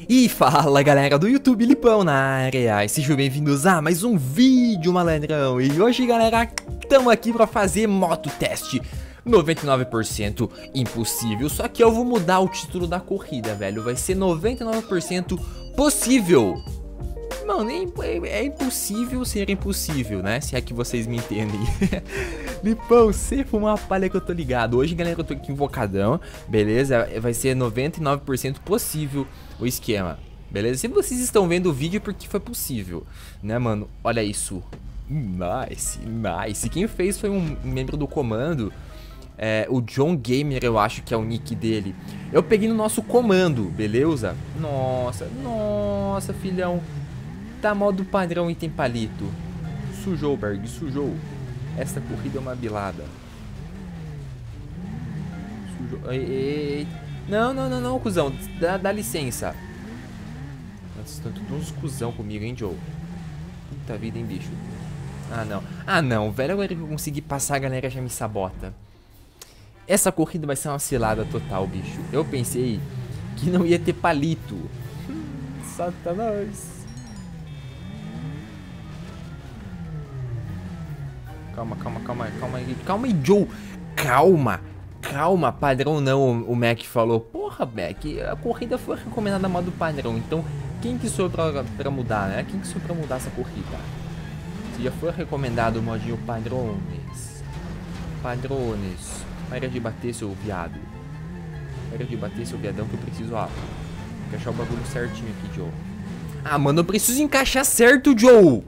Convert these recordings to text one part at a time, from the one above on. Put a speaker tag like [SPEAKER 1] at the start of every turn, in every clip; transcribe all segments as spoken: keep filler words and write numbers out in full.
[SPEAKER 1] E fala galera do YouTube, Lipão na área, e sejam bem-vindos a mais um vídeo malandrão. E hoje galera, estamos aqui pra fazer moto teste noventa e nove por cento impossível. Só que eu vou mudar o título da corrida, velho. Vai ser noventa e nove por cento possível. Mano, é, é impossível ser impossível, né? Se é que vocês me entendem. Lipão, você foi uma palha que eu tô ligado. Hoje, galera, eu tô aqui invocadão, beleza? Vai ser noventa e nove por cento possível o esquema, beleza? Se vocês estão vendo o vídeo é porque foi possível, né, mano? Olha isso. Nice, nice. Quem fez foi um membro do comando. É, o John Gamer, eu acho que é o nick dele. Eu peguei no nosso comando, beleza? Nossa, nossa, filhão. Tá modo padrão e tem palito. Sujou, Berg, sujou. Essa corrida é uma bilada. Sujou. Ei, ei, ei. Não, não, não, não, cuzão. Dá, dá licença. Vocês estão todos uns cuzão comigo, hein, Joe? Puta vida, hein, bicho. Ah, não. Ah, não. Velho, agora que eu conseguir passar, a galera já me sabota. Essa corrida vai ser uma cilada total, bicho. Eu pensei que não ia ter palito. Satanás. Calma, calma, calma, calma aí. Calma aí, Joe. Calma. Calma, padrão não, o Mac falou. Porra, Mac, a corrida foi recomendada modo padrão. Então, quem que sou pra, pra mudar, né? Quem que sou pra mudar essa corrida? Se já foi recomendado o modinho padrões. Padrões. Para de bater, seu viado. Para de bater, seu viadão, que eu preciso, ó, encaixar o bagulho certinho aqui, Joe. Ah, mano, eu preciso encaixar certo, Joe.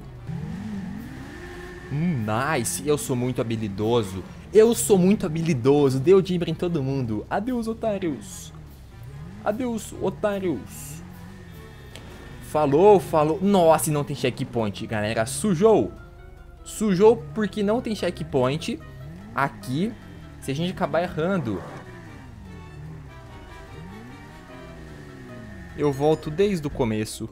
[SPEAKER 1] Hum, nice. Eu sou muito habilidoso. Eu sou muito habilidoso. Deu dimbre em todo mundo. Adeus, otários. Adeus, otários. Falou, falou. Nossa, e não tem checkpoint, galera. Sujou. Sujou porque não tem checkpoint. Aqui, se a gente acabar errando, eu volto desde o começo.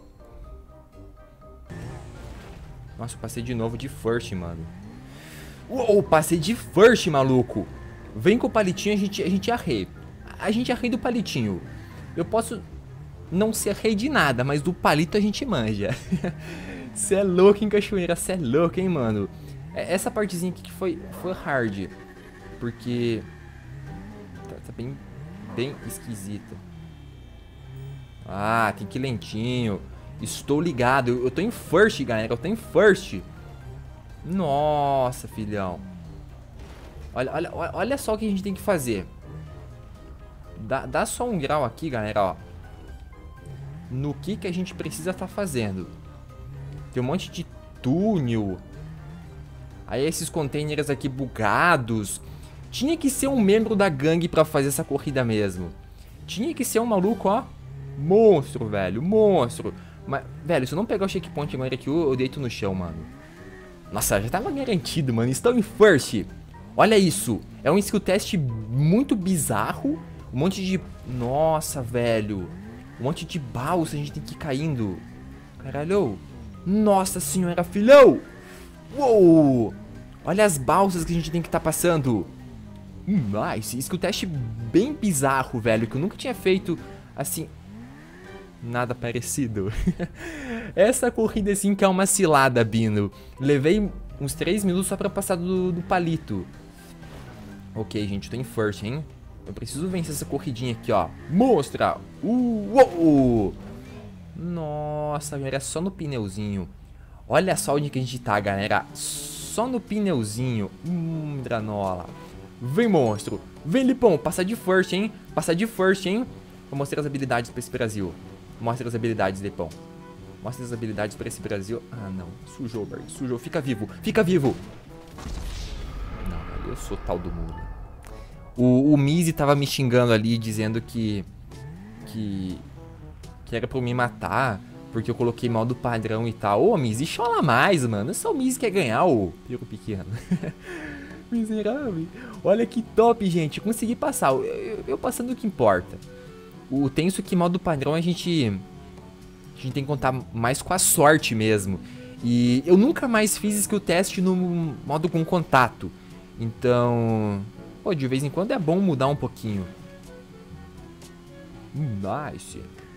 [SPEAKER 1] Nossa, eu passei de novo de first, mano. Uou, passei de first, maluco. Vem com o palitinho, a gente, a gente é rei. A gente é rei do palitinho. Eu posso não ser rei de nada, mas do palito a gente manja. Cê é louco, hein, cachoeira? Cê é louco, hein, mano? Essa partezinha aqui que foi, foi hard. Porque tá, tá bem, bem esquisita. Ah, tem que ir lentinho. Estou ligado, eu, eu tô em first, galera, eu tô em first. Nossa, filhão. Olha, olha, olha só o que a gente tem que fazer. Dá, dá só um grau aqui, galera, ó. No que que a gente precisa estar fazendo. Tem um monte de túnel. Aí esses containers aqui bugados. Tinha que ser um membro da gangue pra fazer essa corrida mesmo. Tinha que ser um maluco, ó. Monstro, velho, monstro. Mas, velho, se eu não pegar o checkpoint agora aqui, eu, eu deito no chão, mano. Nossa, já tava garantido, mano. Estou em first. Olha isso. É um skill test muito bizarro. Um monte de... Nossa, velho. Um monte de balsa, a gente tem que ir caindo. Caralho. Nossa senhora, filhão. Uou. Olha as balsas que a gente tem que estar tá passando. Hum, nice. Skill test bem bizarro, velho. Que eu nunca tinha feito assim... Nada parecido. Essa corrida assim que é uma cilada, Bino. Levei uns três minutos só pra passar do, do palito. Ok, gente, tô em first, hein? Eu preciso vencer essa corridinha aqui, ó. Mostra! Uh, uou! Nossa, galera, só no pneuzinho. Olha só onde que a gente tá, galera. Só no pneuzinho. Hum, granola. Vem, monstro. Vem, Lipão. Passar de first, hein? Passar de first, hein? Vou mostrar as habilidades pra esse Brasil. Mostra as habilidades, Lipão. Mostra as habilidades pra esse Brasil. Ah, não. Sujou, Berg. Sujou. Fica vivo. Fica vivo. Não, eu sou tal do mundo. O, o Mizzy tava me xingando ali, dizendo que... Que... Que era pra eu me matar. Porque eu coloquei modo padrão e tal. Ô, Mizzy, chola mais, mano. Só o Mizzy quer ganhar, ô. Piro pequeno. Miserável. Olha que top, gente. Consegui passar. Eu, eu, eu passando o que importa. O tenso que modo padrão a gente, a gente tem que contar mais com a sorte mesmo. E eu nunca mais fiz skill test no modo com contato. Então, pô, de vez em quando é bom mudar um pouquinho. Nice.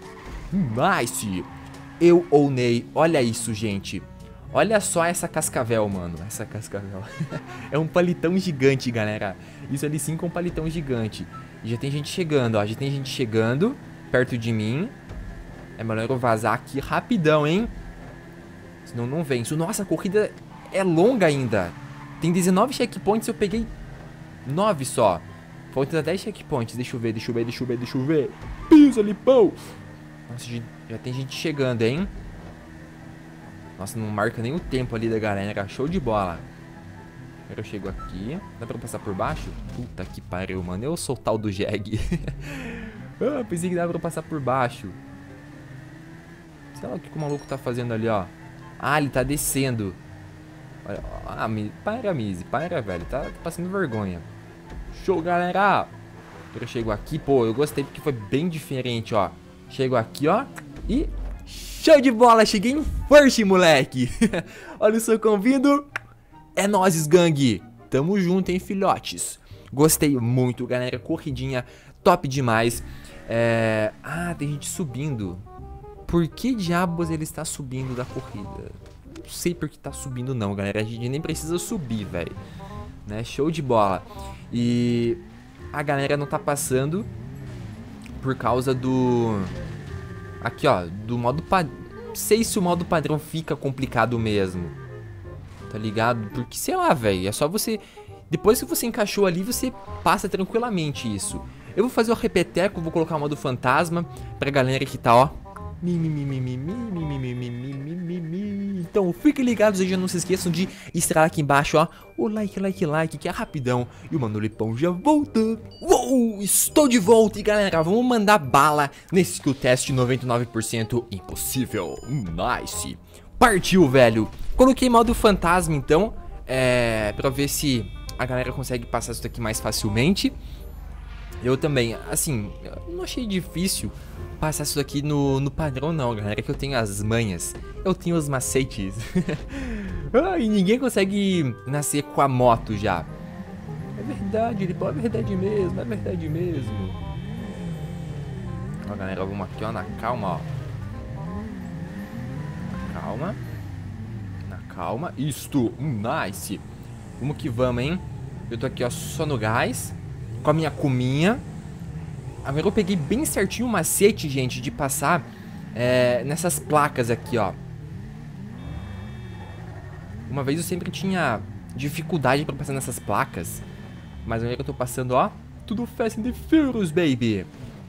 [SPEAKER 1] Nice. Eu ownei. Olha isso, gente. Olha só essa cascavel, mano. Essa cascavel. É um palitão gigante, galera. Isso ali sim é um palitão gigante. E já tem gente chegando, ó. Já tem gente chegando perto de mim. É melhor eu vazar aqui rapidão, hein? Senão não venço. Nossa, a corrida é longa ainda. Tem dezenove checkpoints, eu peguei nove só. Faltam dez checkpoints. Deixa eu ver, deixa eu ver, deixa eu ver, deixa eu ver. Pisa, Lipão. Nossa, já tem gente chegando, hein? Nossa, não marca nem o tempo ali da galera. Show de bola. Agora eu chego aqui. Dá pra passar por baixo? Puta que pariu, mano. Eu sou o tal do Jeg. Ah, pensei que dava pra passar por baixo. Sei lá o que, que o maluco tá fazendo ali, ó. Ah, ele tá descendo. Olha, ah, para, Mizzy. Para, velho. Tá, tá passando vergonha. Show, galera. Agora eu chego aqui. Pô, eu gostei porque foi bem diferente, ó. Chego aqui, ó. E... show de bola, cheguei em first, moleque. Olha o socão vindo. É nóis, gangue. Tamo junto, hein, filhotes. Gostei muito, galera. Corridinha top demais. É... ah, tem gente subindo. Por que diabos ele está subindo da corrida? Não sei por que tá subindo não, galera. A gente nem precisa subir, velho. Né? Show de bola. E a galera não tá passando por causa do... aqui, ó, do modo padrão. Não sei se o modo padrão fica complicado mesmo. Tá ligado? Porque, sei lá, velho. É só você... depois que você encaixou ali, você passa tranquilamente isso. Eu vou fazer o repeteco, vou colocar o modo fantasma pra galera que tá, ó. Então, fiquem ligados aí, já não se esqueçam de estralar aqui embaixo, ó, o like, like, like, que é rapidão. E o Mano Lipão já volta. Uou, estou de volta. E galera, vamos mandar bala nesse skill test noventa e nove por cento impossível. Nice. Partiu, velho. Coloquei modo fantasma, então, é, pra ver se a galera consegue passar isso daqui mais facilmente. Eu também, assim, eu não achei difícil passar isso daqui no, no padrão não, galera, que eu tenho as manhas, eu tenho os macetes. Ah, e ninguém consegue nascer com a moto já. É verdade, ele é verdade mesmo, é verdade mesmo. Ó, galera, vamos aqui, ó, na calma, ó. Na calma. Na calma. Isto, nice. Vamos que vamos, hein. Eu tô aqui, ó, só no gás, com a minha cuminha. Agora eu peguei bem certinho o macete, gente, de passar é, nessas placas aqui, ó. Uma vez eu sempre tinha dificuldade pra passar nessas placas, mas agora que eu tô passando, ó, tudo Fast and the Furious, baby.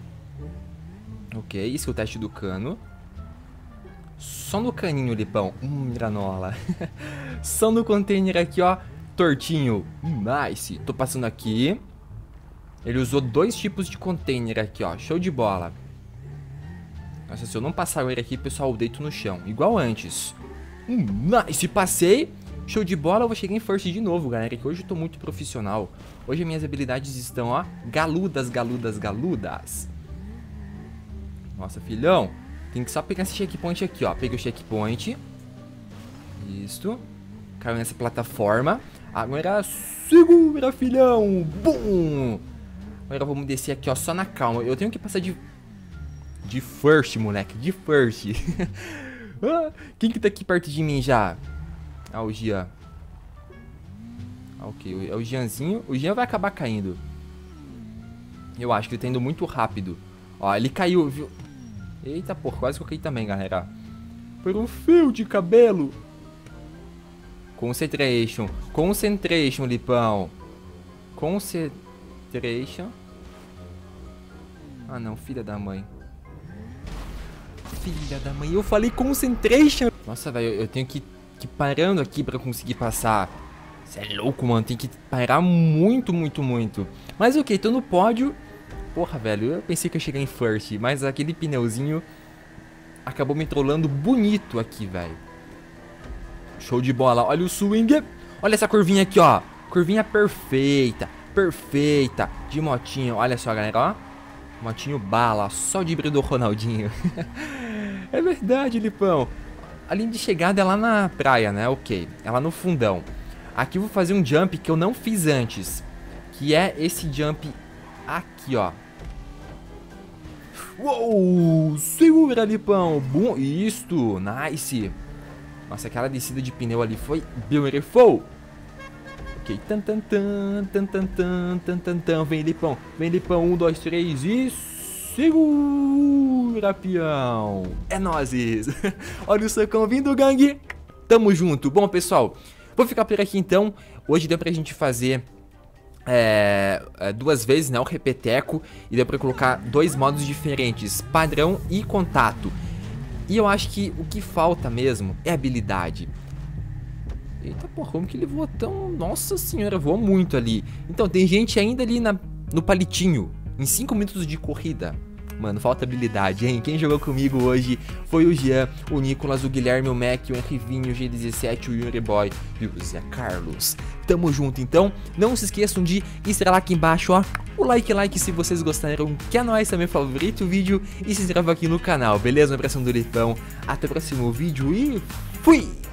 [SPEAKER 1] Ok, esse é o teste do cano. Só no caninho, Lipão. Hum, granola. Só no container aqui, ó, tortinho. Nice. Tô passando aqui. Ele usou dois tipos de container aqui, ó. Show de bola. Nossa, se eu não passar ele aqui, pessoal, eu deito no chão. Igual antes. Hum, nice, passei. Show de bola, eu vou chegar em first de novo, galera. Que hoje eu tô muito profissional. Hoje minhas habilidades estão, ó, galudas, galudas, galudas. Nossa, filhão. Tem que só pegar esse checkpoint aqui, ó. Peguei o checkpoint. Isso. Caiu nessa plataforma. Agora segura, filhão. Bum. Agora vamos descer aqui, ó, só na calma. Eu tenho que passar de... de first, moleque. De first. Ah, quem que tá aqui perto de mim já? Ah, o Gian. Ah, ok. É o Gianzinho. O Gian vai acabar caindo. Eu acho que ele tá indo muito rápido. Ó, ele caiu, viu? Eita, porra. Quase que eu caí também, galera. Por um fio de cabelo. Concentration. Concentration, Lipão. Concentration. Ah, não. Filha da mãe. Filha da mãe. Eu falei concentration. Nossa, velho. Eu tenho que, que ir parando aqui pra conseguir passar. Você é louco, mano. Tem que parar muito, muito, muito. Mas ok, tô no pódio. Porra, velho. Eu pensei que eu ia chegar em first. Mas aquele pneuzinho acabou me trollando bonito aqui, velho. Show de bola. Olha o swing. Olha essa curvinha aqui, ó. Curvinha perfeita. Perfeita. De motinho. Olha só, galera, ó. Motinho bala. Só de brilho do Ronaldinho. É verdade, Lipão. A linha de chegada é lá na praia, né? Ok. É lá no fundão. Aqui eu vou fazer um jump que eu não fiz antes. Que é esse jump aqui, ó. Uou, segura, Lipão. Bom, isto, nice. Nossa, aquela descida de pneu ali foi beautiful. Ok, tan tan tan, tan tan tan, tan tan tan. Vem, Lipão, vem, Lipão. Um, dois, três e segura, peão. É nóis. Olha o socão vindo, gangue. Tamo junto. Bom, pessoal, vou ficar por aqui então. Hoje deu pra gente fazer é, duas vezes, né, o repeteco. E deu pra colocar dois modos diferentes, padrão e contato. E eu acho que o que falta mesmo é habilidade. Eita porra, como que ele voou tão... Nossa senhora, voou muito ali. Então, tem gente ainda ali na, no palitinho, em cinco minutos de corrida. Mano, falta habilidade, hein? Quem jogou comigo hoje foi o Jean, o Nicolas, o Guilherme, o Mac, o Henrivinho, o G dezessete, o Yuri Boy e o Zé Carlos. Tamo junto, então. Não se esqueçam de estrelar aqui embaixo, ó. O like, like se vocês gostaram, que é nóis, também favorito o vídeo e se inscreva aqui no canal, beleza? Um abração do Lipão, até o próximo vídeo e fui!